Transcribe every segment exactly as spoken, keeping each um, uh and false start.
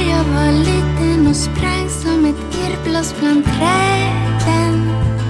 När jag var liten och sprang som ett irrbloss bland träden.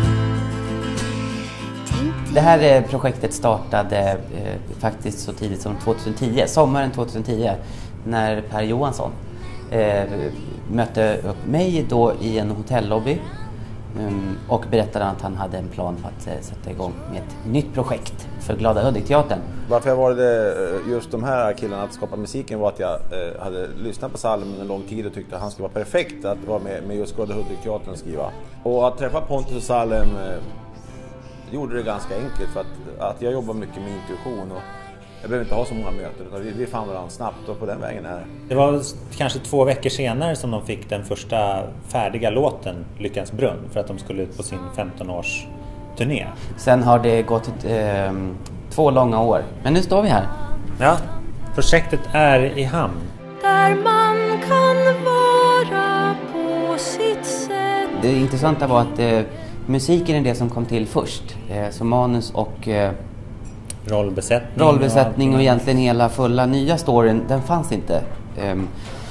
Det här projektet startade eh, faktiskt så tidigt som tjugohundratio, sommaren tjugohundratio, när Per Johansson eh, mötte upp mig då i en hotellobby um, och berättade att han hade en plan på att eh, sätta igång med ett nytt projekt för Glada Hudik-teatern. Varför jag valde just de här killarna att skapa musiken var att jag eh, hade lyssnat på Salem en lång tid och tyckte att han skulle vara perfekt att vara med, med just Glada Hudik-teatern och skriva. Och att träffa Pontus och Salem eh, gjorde det ganska enkelt för att, att jag jobbar mycket med intuition och jag behöver inte ha så många möten utan vi, vi fann varandra snabbt och på den vägen är det. Det var kanske två veckor senare som de fick den första färdiga låten Lyckans brunn för att de skulle ut på sin femton-års turné. Sen har det gått eh, två långa år, men nu står vi här. Ja, projektet är i hamn. Där man kan vara på sitt sätt. Det intressanta var att eh, musiken är det som kom till först. Eh, så manus och eh, rollbesättning, rollbesättning och, och egentligen hela fulla nya storyn, den fanns inte. Um,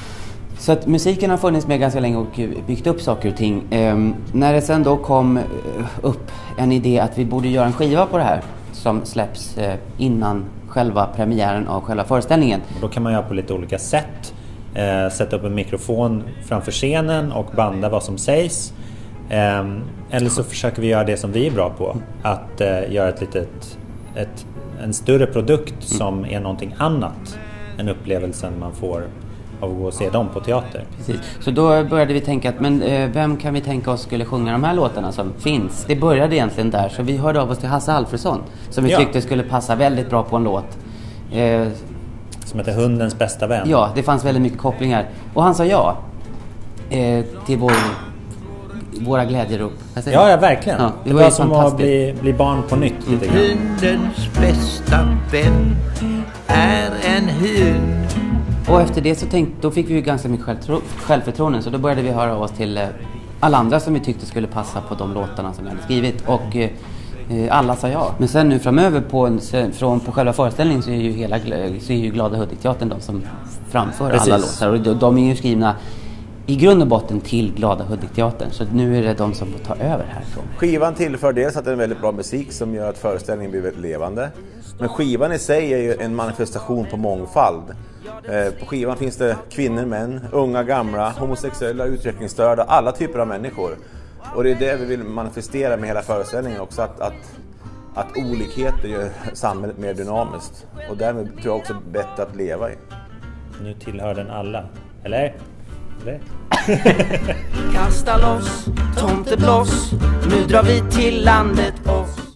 så att musiken har funnits med ganska länge och byggt upp saker och ting. Um, när det sen då kom uh, upp en idé att vi borde göra en skiva på det här som släpps uh, innan själva premiären av själva föreställningen. Och då kan man göra på lite olika sätt. Uh, sätta upp en mikrofon framför scenen och banda vad som sägs. Um, eller så försöker vi göra det som vi är bra på. Att uh, göra ett litet, ett, en större produkt mm. som är någonting annat än upplevelsen man får av att gå och se dem på teater. Precis. Så då började vi tänka att men, uh, vem kan vi tänka oss skulle sjunga de här låtarna som finns? Det började egentligen där, så vi hörde av oss till Hasse Alfredsson som vi ja. tyckte skulle passa väldigt bra på en låt. Uh, som heter Hundens bästa vän. Ja, det fanns väldigt mycket kopplingar. Och han sa ja uh, till vår... våra glädjerop. Ja, ja, verkligen. Ja, det, det var, var som att bli, bli barn på nytt. Mm. Lite grann. Hundens bästa vän är en hund. Och efter det så tänkte, då fick vi ju ganska mycket självtro, självförtroende. Så då började vi höra av oss till eh, alla andra som vi tyckte skulle passa på de låtarna som vi hade skrivit. Och eh, alla sa ja. Men sen nu framöver på, en, från, på själva föreställningen så är ju, hela, så är ju Glada Hudik-teatern de som framför Precis. alla låtar. Och de, de är ju skrivna i grund och botten till Glada Hudik-teatern. Så nu är det de som får ta över härifrån. Skivan tillför dels att det är en väldigt bra musik som gör att föreställningen blir väldigt levande. Men skivan i sig är ju en manifestation på mångfald. Eh, på skivan finns det kvinnor, män, unga, gamla, homosexuella, utvecklingsstörda, alla typer av människor. Och det är det vi vill manifestera med hela föreställningen också. Att, att, att olikheter gör samhället mer dynamiskt. Och därmed tror jag också bättre att leva i. Nu tillhör den alla, eller? Eller? Kasta loss, tomtebloss, nu drar vi till landet och